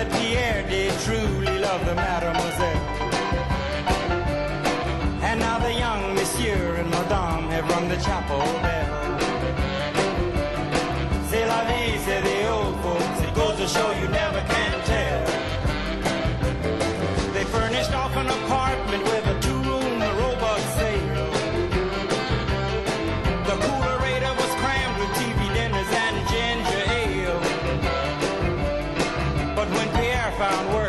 that Pierre did truly love the mademoiselle. And now the young monsieur and madame have rung the chapel bell. C'est la vie, say the old folks, it goes to show you never can tell. They furnished off an apartment with a two-room robot sale. The coolerator was crammed with TV dinners and ginger ale. But when Pierre found work